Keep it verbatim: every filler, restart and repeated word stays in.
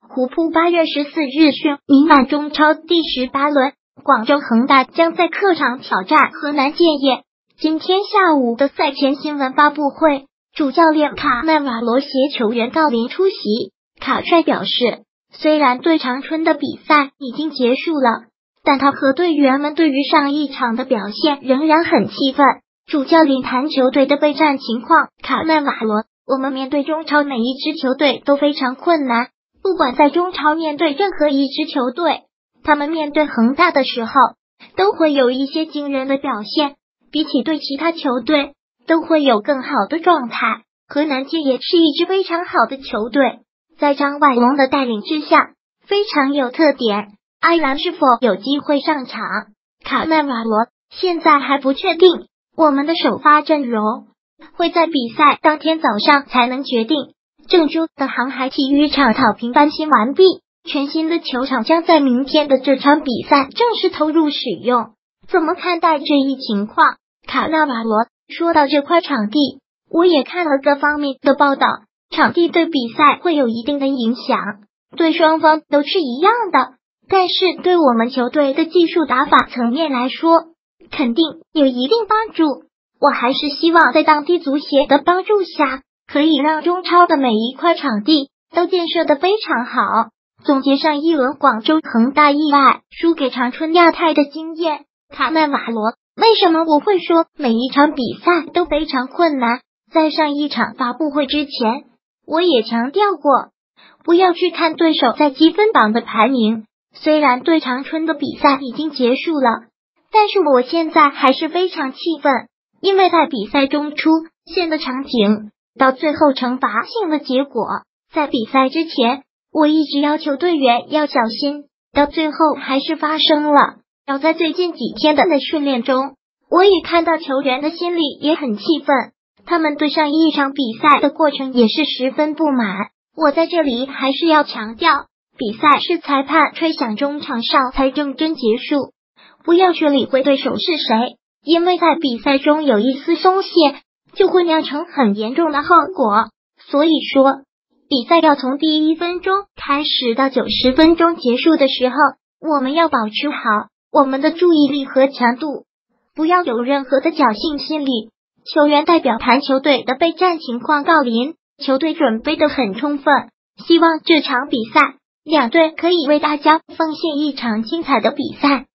虎扑八月十四日讯，明晚中超第十八轮，广州恒大将在客场挑战河南建业。今天下午的赛前新闻发布会，主教练卡纳瓦罗携球员郜林出席。卡帅表示，虽然对长春的比赛已经结束了，但他和队员们对于上一场的表现仍然很气愤。主教练谈球队的备战情况，卡纳瓦罗，我们面对中超每一支球队都非常困难，不管在中超面对任何一支球队，他们面对恒大的时候都会有一些惊人的表现，比起对其他球队都会有更好的状态。河南建业是一支非常好的球队，在张外龙的带领之下非常有特点。艾兰是否有机会上场？卡纳瓦罗，现在还不确定，我们的首发阵容会在比赛当天早上才能决定。郑州的航海体育场草坪翻新完毕，全新的球场将在明天的这场比赛正式投入使用。怎么看待这一情况？卡纳瓦罗说到这块场地，我也看了各方面的报道，场地对比赛会有一定的影响，对双方都是一样的，但是对我们球队的技术打法层面来说，肯定有一定帮助。我还是希望在当地足协的帮助下，可以让中超的每一块场地都建设得非常好。总结上一轮广州恒大意外输给长春亚泰的经验，卡纳瓦罗，为什么我会说每一场比赛都非常困难？在上一场发布会之前，我也强调过，不要去看对手在积分榜的排名。虽然对长春的比赛已经结束了，但是我现在还是非常气愤，因为在比赛中出现的场景，到最后惩罚性的结果，在比赛之前，我一直要求队员要小心，到最后还是发生了。要在最近几天的训练中，我也看到球员的心里也很气愤，他们对上一场比赛的过程也是十分不满。我在这里还是要强调，比赛是裁判吹响中场哨才认真结束，不要去理会对手是谁，因为在比赛中有一丝松懈，就会酿成很严重的后果。所以说，比赛要从第一分钟开始到九十分钟结束的时候，我们要保持好我们的注意力和强度，不要有任何的侥幸心理。球员代表谈球队的备战情况郜林，球队准备得很充分，希望这场比赛两队可以为大家奉献一场精彩的比赛。